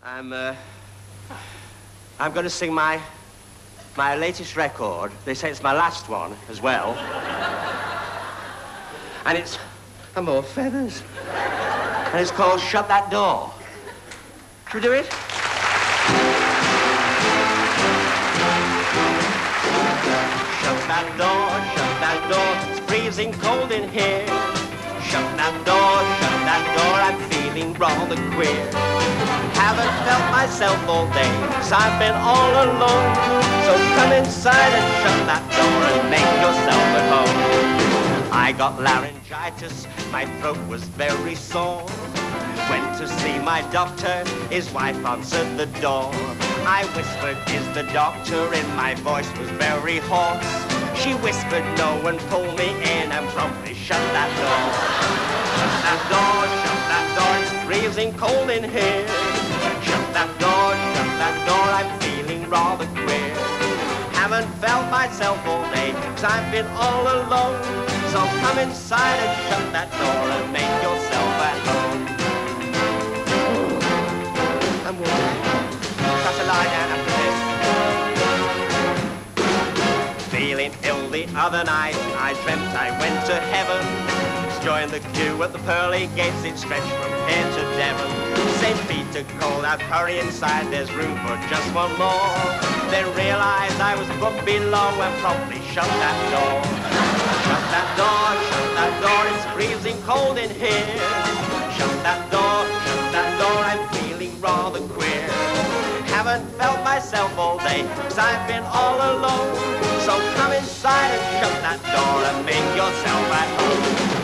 I'm going to sing my latest record. They say it's my last one as well. And it's more feathers. And it's called Shut That Door. Should we do it? Shut that door, it's freezing cold in here. Shut that door, I'm feeling rather queer. Haven't felt myself all day, 'cause I've been all alone. So come inside and shut that door and make yourself at home. I got laryngitis, my throat was very sore. Went to see my doctor, his wife answered the door. I whispered, "Is the doctor in?" My voice was very hoarse. She whispered no and pulled me in and promptly shut that door. Shut that door, it's freezing cold in here. Shut that door, I'm feeling rather queer. Haven't felt myself all day, 'cause I've been all alone. So come inside and shut that door and make yourself at home. I'm warm. Got to lie down after this. Feeling ill the other night, I dreamt I went to heaven. Joined the queue at the pearly gates, it stretched from here to Devon. St. Peter called out, "Hurry inside, there's room for just one more." Then realized I was booked below and promptly shut that door. Shut that door, it's freezing cold in here. Shut that door, I'm feeling rather queer. Haven't felt myself all day, 'cause I've been all alone. So come inside and shut that door and make yourself at home.